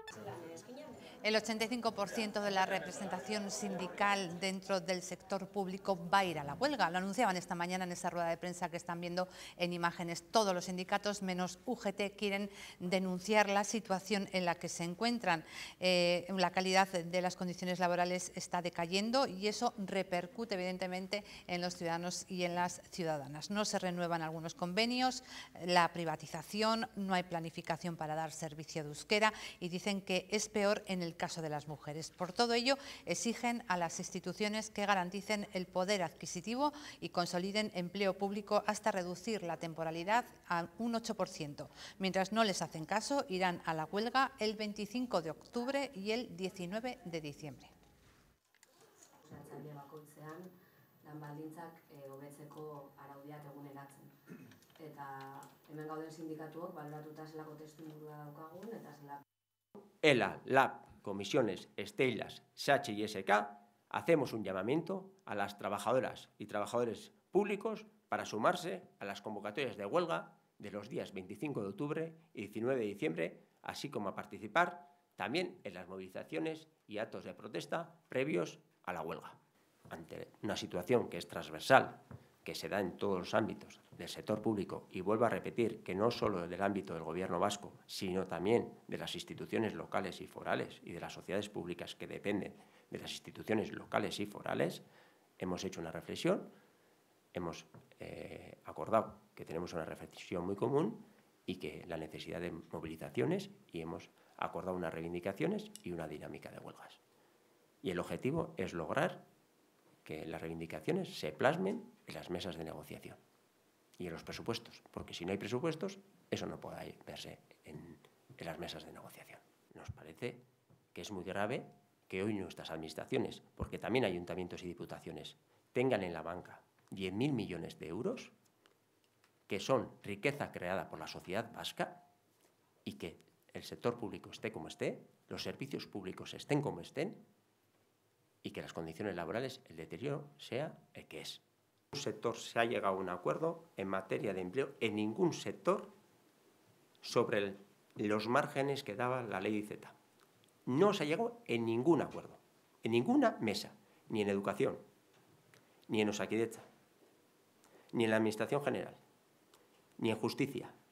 El 85% de la representación sindical dentro del sector público va a ir a la huelga. Lo anunciaban esta mañana en esa rueda de prensa que están viendo en imágenes. Todos los sindicatos, menos UGT, quieren denunciar la situación en la que se encuentran. La calidad de las condiciones laborales está decayendo y eso repercute evidentemente en los ciudadanos y en las ciudadanas. No se renuevan algunos convenios, la privatización, no hay planificación para dar servicio de euskera y dicen que es peor en el caso de las mujeres. Por todo ello, exigen a las instituciones que garanticen el poder adquisitivo y consoliden empleo público hasta reducir la temporalidad a un 8%. Mientras no les hacen caso, irán a la huelga el 25 de octubre y el 19 de diciembre. Lan baldintzak hobetzeko araudiak eguneratzen. Eta hemen gauden sindikatuok baloratuta zelako testuingurua daukagun eta zelako. ELA, LAB, Comisiones, Estelas, SACH y SK, hacemos un llamamiento a las trabajadoras y trabajadores públicos para sumarse a las convocatorias de huelga de los días 25 de octubre y 19 de diciembre, así como a participar también en las movilizaciones y actos de protesta previos a la huelga. Ante una situación que es transversal, que se da en todos los ámbitos del sector público, y vuelvo a repetir que no solo del ámbito del Gobierno vasco, sino también de las instituciones locales y forales y de las sociedades públicas que dependen de las instituciones locales y forales, hemos hecho una reflexión, hemos acordado que tenemos una reflexión muy común y que la necesidad de movilizaciones, y hemos acordado unas reivindicaciones y una dinámica de huelgas. Y el objetivo es lograr que las reivindicaciones se plasmen en las mesas de negociación y en los presupuestos, porque si no hay presupuestos, eso no puede verse en las mesas de negociación. Nos parece que es muy grave que hoy nuestras administraciones, porque también ayuntamientos y diputaciones, tengan en la banca 10.000 millones de euros, que son riqueza creada por la sociedad vasca, y que el sector público esté como esté, los servicios públicos estén como estén, y que las condiciones laborales, el deterioro, sea el que es. En ningún sector se ha llegado a un acuerdo en materia de empleo, en ningún sector, sobre los márgenes que daba la ley IZ. No se ha llegado en ningún acuerdo, en ninguna mesa, ni en educación, ni en Osakidetza, ni en la Administración General, ni en Justicia,